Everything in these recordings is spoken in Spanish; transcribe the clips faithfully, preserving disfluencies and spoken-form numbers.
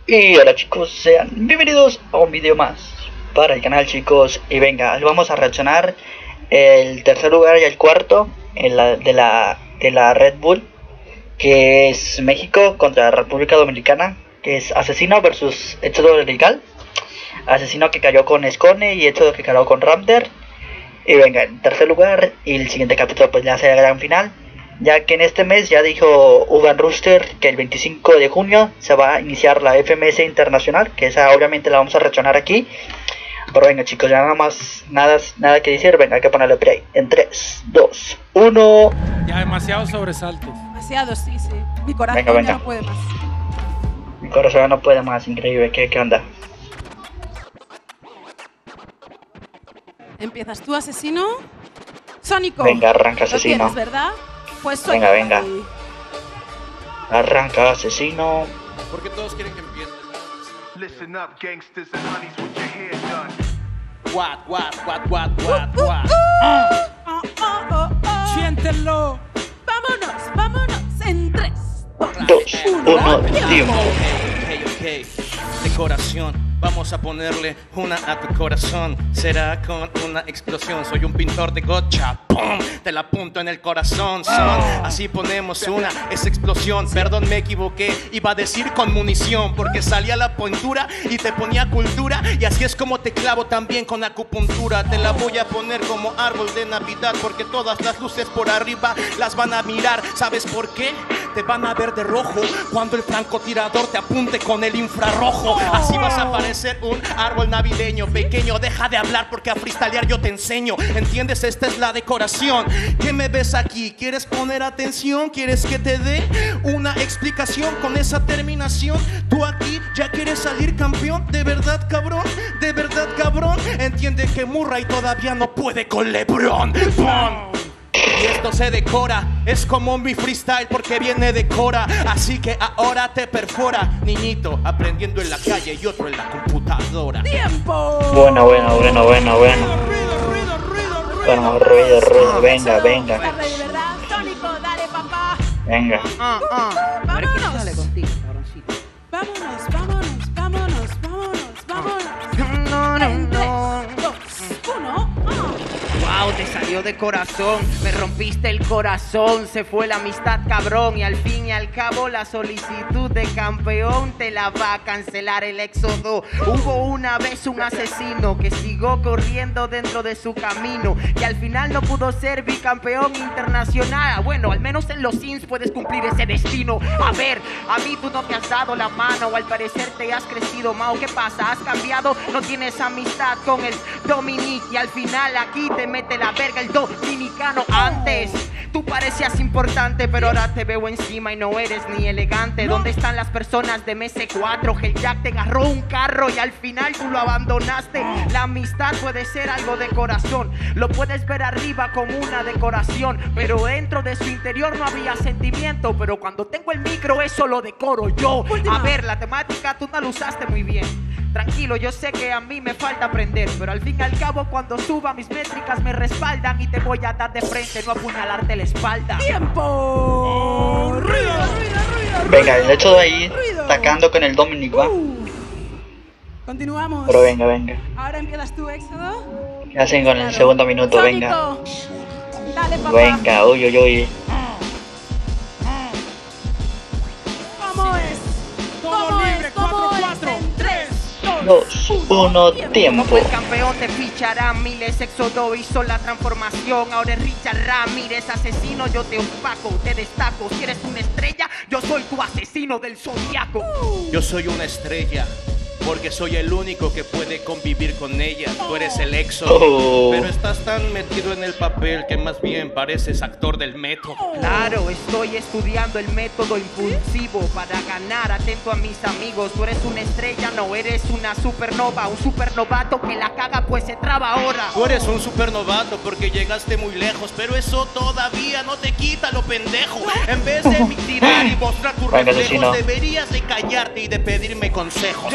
Y hola chicos, sean bienvenidos a un video más para el canal, chicos. Y venga, vamos a reaccionar el tercer lugar y el cuarto en la, de, la, de la Red Bull, que es México contra la República Dominicana, que es Asesino versus Éxodo Legal. Asesino que cayó con Scone y Éxodo que cayó con Raptor. Y venga, en tercer lugar, y el siguiente capítulo pues ya será el gran final, ya que en este mes ya dijo Ugan Rooster que el veinticinco de junio se va a iniciar la F M S Internacional, que esa obviamente la vamos a reaccionar aquí. Pero venga chicos, ya nada más, nada, nada que decir, venga, hay que ponerle play en tres, dos, uno. Ya demasiados sobresaltos. Demasiado, sí, sí. Mi corazón venga, venga. ya no puede más. Mi corazón ya no puede más, increíble, ¿qué, qué onda? ¿Empiezas tú, asesino? Sónico. Venga, arranca, ¿Lo asesino. tienes, verdad? Pues soy Venga, venga. ahí. Arranca, asesino. Porque todos quieren que empiece. Listen up, gangsters and honeys, with your hair done. What, what, what, what, what, what. Oh, oh, oh, oh. Siéntenlo. Vámonos, vámonos. En tres, Dos, uno, tiempo. Ok, ok, decoración. Vamos a ponerle una a tu corazón. Será con una explosión. Soy un pintor de gotcha. ¡Pum! Te la apunto en el corazón. Son. Así ponemos una. Es explosión. Perdón, me equivoqué. Iba a decir con munición. Porque salía la pintura y te ponía cultura. Y así es como te clavo también con acupuntura. Te la voy a poner como árbol de Navidad. Porque todas las luces por arriba las van a mirar. ¿Sabes por qué? Te van a ver de rojo cuando el francotirador te apunte con el infrarrojo. Así vas a parecer un árbol navideño. Pequeño, deja de hablar porque a freestylear yo te enseño. ¿Entiendes? Esta es la decoración. ¿Qué me ves aquí? ¿Quieres poner atención? ¿Quieres que te dé una explicación con esa terminación? Tú aquí ya quieres salir campeón. ¿De verdad, cabrón? ¿De verdad, cabrón? Entiende que Murray todavía no puede con LeBron. ¡Pum! Y esto se decora, es como mi freestyle porque viene de Cora. Así que ahora te perfora, niñito, aprendiendo en la calle y otro en la computadora. ¡Tiempo! Bueno, bueno, bueno, bueno, bueno. Ruido, ruido, ruido, ruido. Bueno, ruido, ruido, venga, venga. Tarde de verdad, Sónico, dale, papá. Venga. Ah, ah. Vámonos. Dale contigo, cabroncito. Vámonos, vámonos, vámonos, vámonos, vámonos. No, no, En tres, no. dos, uno. ¡Ah! Wow, te salió de corazón, me rompiste el corazón, se fue la amistad, cabrón, y al fin y al cabo la solicitud de campeón te la va a cancelar el éxodo. Hubo una vez un asesino que siguió corriendo dentro de su camino y al final no pudo ser bicampeón internacional. Bueno, al menos en los Sims puedes cumplir ese destino. A ver, a mí tú no te has dado la mano, o al parecer te has crecido, Mao. ¿Qué pasa? ¿Has cambiado? No tienes amistad con el Dominic y al final aquí te mete la verga el dominicano. Antes tú parecías importante, pero ahora te veo encima y no eres ni elegante. ¿Dónde están las personas de M S cuatro? Helljack te agarró un carro y al final tú lo abandonaste. La amistad puede ser algo de corazón, lo puedes ver arriba como una decoración, pero dentro de su interior no había sentimiento. Pero cuando tengo el micro eso lo decoro yo. A ver, la temática tú no la usaste muy bien. Tranquilo, yo sé que a mí me falta aprender, pero al fin y al cabo cuando suba mis métricas me respaldan y te voy a dar de frente, no apuñalarte la espalda. ¡Tiempo! ¡Ruido, ruido, ruido! Venga, el hecho de ahí Ruido. atacando con el Dominic, va. Uh. Continuamos. Pero venga, venga. Ahora empiezas tú, Éxodo. ¿Qué hacen con el Claro. segundo minuto? Venga. Sónico. Dale, papá. Venga, uy, uy, uy. ¿Cómo es? Todo ¿Cómo libre, es? ¿Cómo cuatro, es? cuatro. En tres, Dos, uno, tiempo. Como el campeón te ficharán miles, Éxodo hizo la transformación. Ahora es Richard Ramírez, asesino, yo te opaco, te destaco. Si eres una estrella, yo soy tu asesino del zodiaco. Yo soy una estrella, porque soy el único que puede convivir con ella. Tú eres el éxodo, Oh. pero estás tan metido en el papel que más bien pareces actor del método. Claro, estoy estudiando el método impulsivo para ganar. Atento a mis amigos, tú eres una estrella, no eres una supernova. Un supernovato que la caga pues se traba ahora. Tú eres un supernovato porque llegaste muy lejos, pero eso todavía no te quita lo pendejo. En vez de mitigar y mostrar tus Venga, reflejos, asesino. deberías de callarte y de pedirme consejos. Yo no me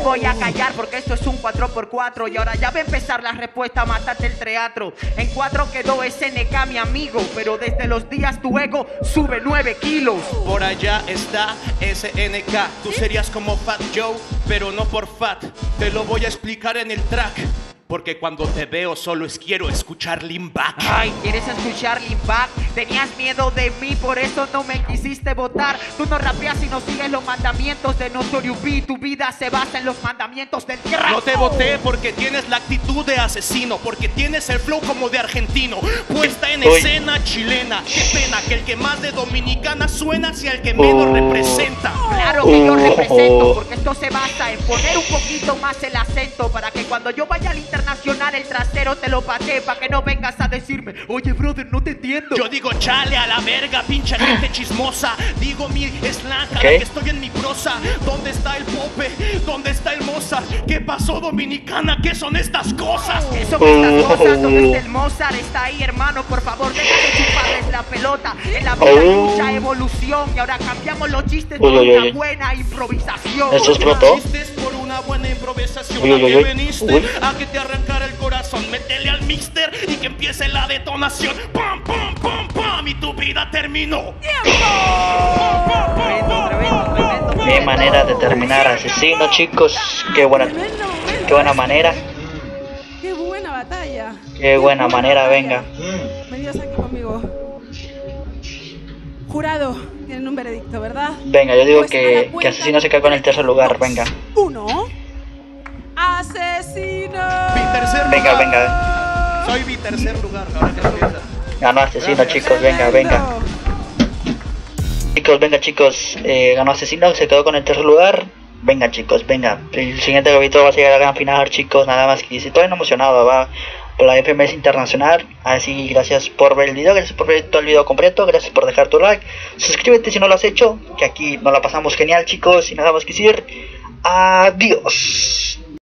voy a callar porque esto es un cuatro por cuatro. Y ahora ya va a empezar la respuesta, mátate el teatro. En cuatro quedó S N K mi amigo, pero desde los días tu ego sube nueve kilos. Por allá está S N K. Tú serías como Fat Joe, pero no por fat. Te lo voy a explicar en el track. Porque cuando te veo solo es quiero escuchar Lean Back. Ay, ¿quieres escuchar Lean Back? Tenías miedo de mí, por eso no me quisiste votar. Tú no rapeas y no sigues los mandamientos de Notorious B. Tu vida se basa en los mandamientos del crack. No te voté porque tienes la actitud de asesino, porque tienes el flow como de argentino, puesta en Uy. escena chilena. Qué pena que el que más de dominicana suena sea el que menos Oh. representa. Claro que yo Oh. represento, porque esto se basa en poner un poquito más el acento, para que cuando yo vaya al internacional el trasero te lo patee, para que no vengas a decirme, oye brother, no te entiendo. Yo digo chale a la verga, pinche gente chismosa. Digo mi slang cada ¿Qué? que estoy en mi prosa. ¿Dónde está el Pope? ¿Dónde está el Mozart? ¿Qué pasó, dominicana? ¿Qué son estas cosas? ¿Qué son estas Oh. cosas? ¿Dónde está el Mozart? Está ahí, hermano, por favor, deja de chuparles la pelota. En la vida hay Oh. mucha evolución y ahora cambiamos los chistes por Uy, uy, una uy. buena improvisación. ¿Esto es proto? Chistes por una buena improvisación. Uy, uy, ¿A qué uy. veniste? Uy. A que te arrancara el corazón. Métele al mixter y que empiece la detonación. ¡Pam, pam, pam, pam! Y tu vida terminó. Tremendo, tremendo, tremendo, Qué tremendo. manera de terminar, asesino, chicos. Qué buena, Tremendo momento. qué buena manera. Qué buena batalla. Qué buena manera, venga. Venidos aquí conmigo. Jurado, tienen un veredicto, ¿verdad? Venga, yo digo Pues a la que, que cuenta asesino se de queda con el tercer lugar, dos, venga. Uno. Asesino. Mi tercer Venga, lugar. venga. Soy mi tercer lugar. Ahora que empieza. Ganó asesino, chicos, venga, venga. Chicos, venga, chicos. Eh, ganó asesino, se quedó con el tercer lugar. Venga, chicos, venga. El siguiente capítulo va a llegar a la gran final, chicos. Nada más que estoy emocionado, va. Por la F M S Internacional. Así, gracias por ver el video, gracias por ver todo el video completo, gracias por dejar tu like. Suscríbete si no lo has hecho, que aquí nos la pasamos genial, chicos. Y nada más que decir, adiós.